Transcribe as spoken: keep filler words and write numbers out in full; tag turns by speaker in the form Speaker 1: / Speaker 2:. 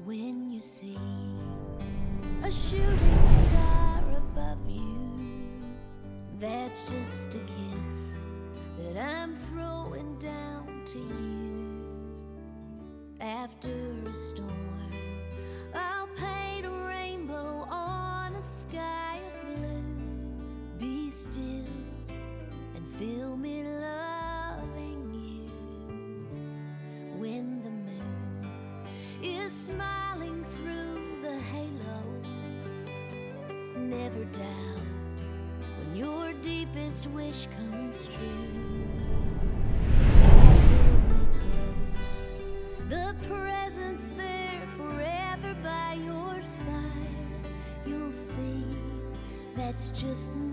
Speaker 1: when you see a shooting star above you, that's just a kiss that I'm throwing down to you. After a storm, I'll paint a rainbow on a sky of blue. Be still and feel me loving you. When the moon is smiling through the halo, never doubt when your deepest wish comes true. Hold me close, the presence there forever by your side. You'll see that's just